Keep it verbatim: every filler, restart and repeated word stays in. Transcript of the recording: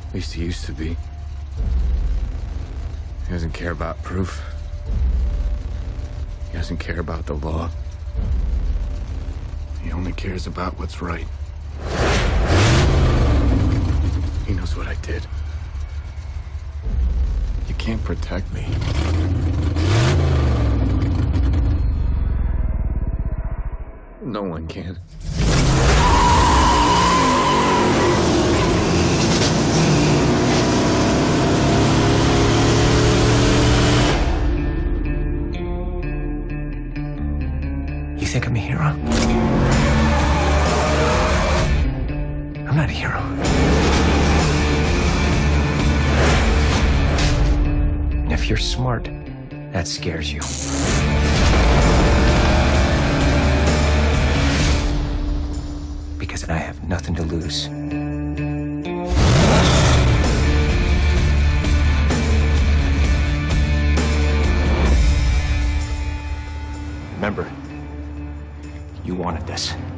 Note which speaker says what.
Speaker 1: At least he used to be. He doesn't care about proof. He doesn't care about the law. He only cares about what's right. He knows what I did. You can't protect me. No one can.
Speaker 2: You think I'm a hero? I'm not a hero. And if you're smart, that scares you. Because I have nothing to lose. Remember, you wanted this.